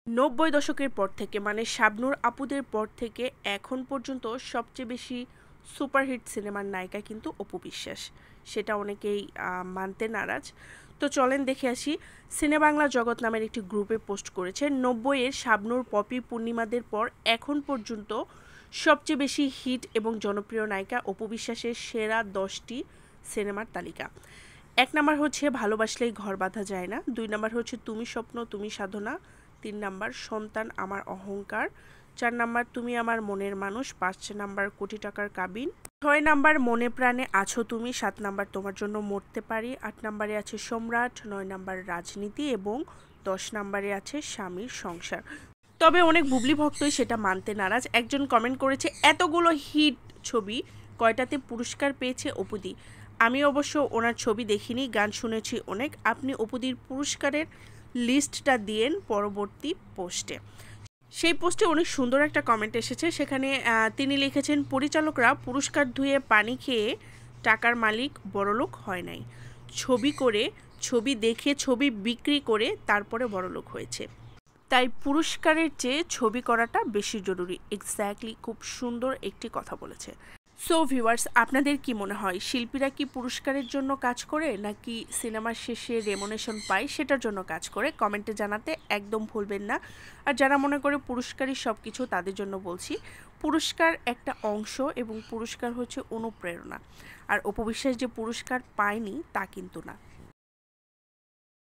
90 দশকের পর থেকে মানে শাবনূর আপুদের পর থেকে এখন পর্যন্ত সবচেয়ে বেশি সুপারহিট সিনেমার নায়িকা কিন্তু অপু বিশ্বাস। সেটা অনেকেই মানতে নারাজ। তো চলেন দেখে আসি। সিনেবাংলা জগৎ নামের একটি গ্রুপে পোস্ট করেছে 90-এর শাবনূর, পপি, পূর্ণিমাদের পর এখন পর্যন্ত সবচেয়ে বেশি হিট এবং জনপ্রিয় নায়িকা অপু বিশ্বাসের সেরা 10টি সিনেমার তালিকা। 1 নাম্বার হচ্ছে ভালোবাসলেই ঘর বাঁধা যায় না, 2 নাম্বার হচ্ছে তুমি স্বপ্ন তুমি সাধনা, 3 নাম্বার সন্তান আমার অহংকার, 4 নাম্বার তুমি আমার মনের মানুষ, 5 নাম্বার কোটি টাকার কাবিন, 6 নাম্বার মনে প্রাণে আছো তুমি, 7 নাম্বার তোমার জন্য মরতে পারি, 8 নাম্বারে আছে সম্রাট, 9 নাম্বার রাজনীতি এবং 10 নাম্বারে আছে স্বামীর সংসার। তবে অনেক বুবলি ভক্তই সেটা মানতে নারাজ। একজন কমেন্ট করেছে এতগুলো হিট ছবি কয়টাতে পুরস্কার পেয়েছে অপুদি। আমি অবশ্য ওনার ছবি দেখিনি, গান শুনেছি অনেক। আপনি অপুদির পুরস্কারের লিস্টটা দিয়েন পরবর্তী পোস্টে। সেই পোস্টে অনেক সুন্দর একটা কমেন্ট এসেছে। সেখানে তিনি লিখেছেন পরিচালকরা পুরস্কার ধুয়ে পানি খেয়ে টাকার মালিক বড়লোক হয় নাই, ছবি করে, ছবি দেখে, ছবি বিক্রি করে তারপরে বড়লোক হয়েছে। তাই পুরস্কারের চেয়ে ছবি করাটা বেশি জরুরি। এক্স্যাক্টলি, খুব সুন্দর একটি কথা বলেছে। সো ভিউয়ার্স, আপনাদের কি মনে হয় শিল্পীরা কি পুরস্কারের জন্য কাজ করে নাকি সিনেমার শেষে রেমুনেশন পায় সেটার জন্য কাজ করে? কমেন্টে জানাতে একদম ভুলবেন না। আর যারা মনে করে পুরস্কারই সব কিছু, তাদের জন্য বলছি পুরস্কার একটা অংশ এবং পুরস্কার হচ্ছে অনুপ্রেরণা। আর অপু বিশ্বাস যে পুরস্কার পায়নি তা কিন্তু না।